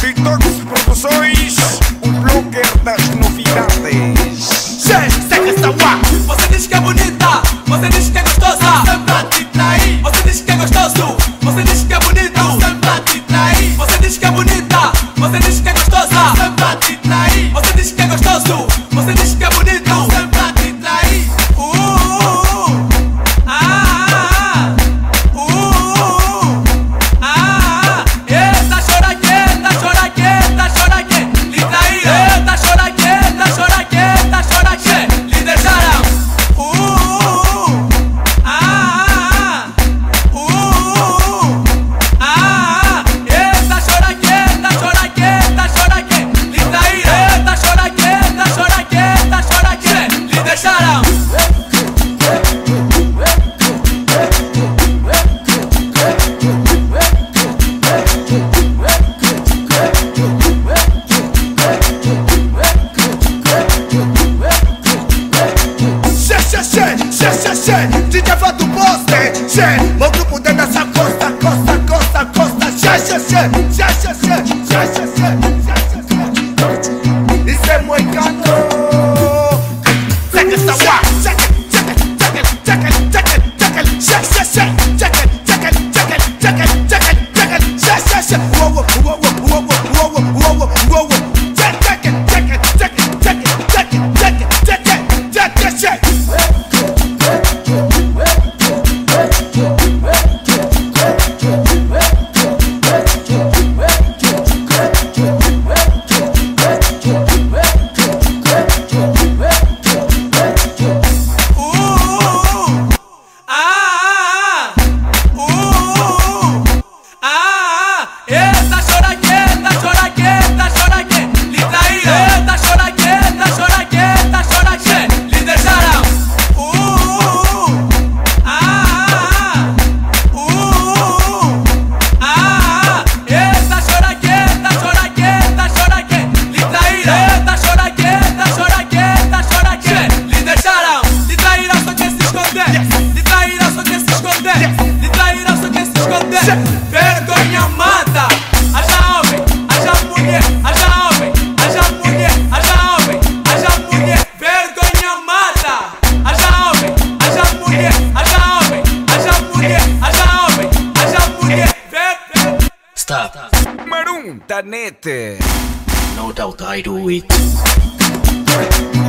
Produções, o blogger das novidades. Segue essa uá. Você diz que é bonita, você diz que é gostosa, sempre te trair. Você diz que é gostoso, você diz que é bonito, sempre te trair. Você diz que é bonita, você diz que é gostosa, sempre te trair. Você diz que é gostoso, você diz que é bonito, sempre te trair. Eita, choraqueta, choraqueta, choraqueta, lhe traíram. Eita, choraqueta, choraqueta, choraqueta, lhe deixaram. Eita, choraqueta, choraqueta, choraqueta, lhe traíram. Eita, choraqueta, choraqueta, choraqueta, lhe deixaram. DJ faz do poste, meu grupo dentro dessa costa, costa, costa, costa. Isso é Moikanos. Segue essa uá. Eita, choraqueta, choraqueta, choraqueta, lhe traíram. Eita, choraqueta, choraqueta, choraqueta, lhe deixaram. Eita, choraqueta, choraqueta, choraqueta, lhe traíram. Eita, choraqueta, choraqueta, choraqueta, lhe deixaram. Lhe traíram, só quer se esconder. Lhe traíram, só quer se esconder. Lhe traíram, só quer se esconder. Vergonha mata. Haja homem, haja mulher, haja homem, haja mulher, haja homem, haja mulher. Vergonha mata. Haja homem, haja mulher, haja homem, haja mulher, haja homem, haja mulher. Stop. Marum da net. No doubt I do it.